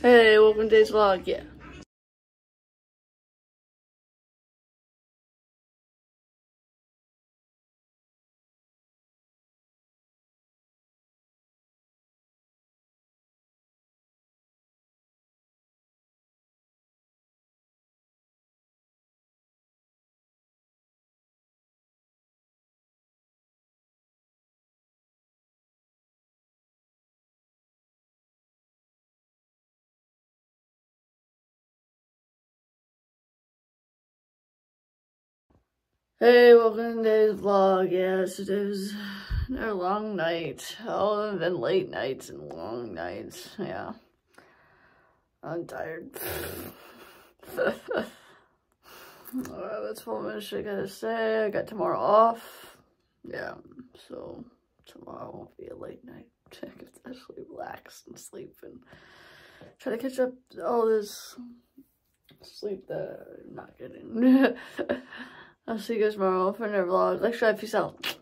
Hey, welcome to today's vlog, yeah. Hey, welcome to today's vlog. Yes, it is a long night. Oh, it's been late nights and long nights. Yeah. I'm tired. Alright, that's what I gotta say. I got tomorrow off. Yeah, so tomorrow won't be a late night. I can actually relax and sleep and try to catch up all this sleep that I'm not getting. I'll see you guys tomorrow for another vlog. Like, subscribe, peace out.